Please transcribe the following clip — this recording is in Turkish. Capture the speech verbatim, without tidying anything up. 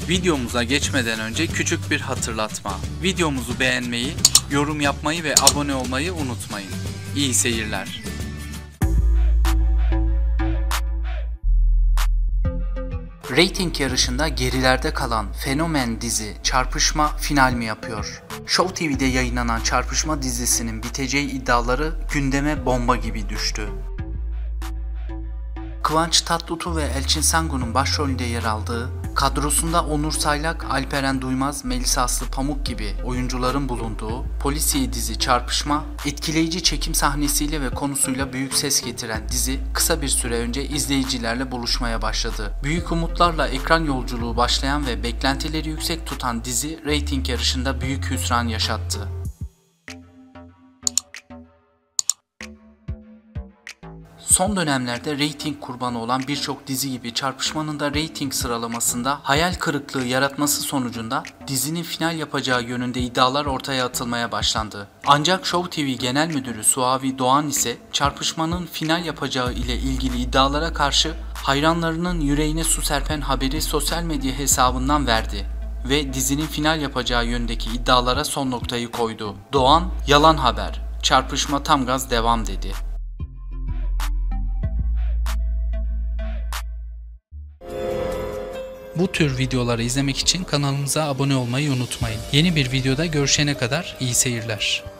Videomuza geçmeden önce küçük bir hatırlatma. Videomuzu beğenmeyi, yorum yapmayı ve abone olmayı unutmayın. İyi seyirler. Rating yarışında gerilerde kalan fenomen dizi Çarpışma final mi yapıyor? Show T V'de yayınlanan Çarpışma dizisinin biteceği iddiaları gündeme bomba gibi düştü. Kıvanç Tatlıtuğ ve Elçin Sangu'nun başrolünde yer aldığı, kadrosunda Onur Saylak, Alperen Duymaz, Melisa Aslı Pamuk gibi oyuncuların bulunduğu polisiye dizi Çarpışma, etkileyici çekim sahnesiyle ve konusuyla büyük ses getiren dizi kısa bir süre önce izleyicilerle buluşmaya başladı. Büyük umutlarla ekran yolculuğu başlayan ve beklentileri yüksek tutan dizi reyting yarışında büyük hüsran yaşattı. Son dönemlerde reyting kurbanı olan birçok dizi gibi Çarpışma'nın da reyting sıralamasında hayal kırıklığı yaratması sonucunda dizinin final yapacağı yönünde iddialar ortaya atılmaya başlandı. Ancak Show T V Genel Müdürü Suavi Doğan ise Çarpışma'nın final yapacağı ile ilgili iddialara karşı hayranlarının yüreğine su serpen haberi sosyal medya hesabından verdi ve dizinin final yapacağı yönündeki iddialara son noktayı koydu. Doğan, "Yalan haber, Çarpışma tam gaz devam" dedi. Bu tür videoları izlemek için kanalımıza abone olmayı unutmayın. Yeni bir videoda görüşene kadar iyi seyirler.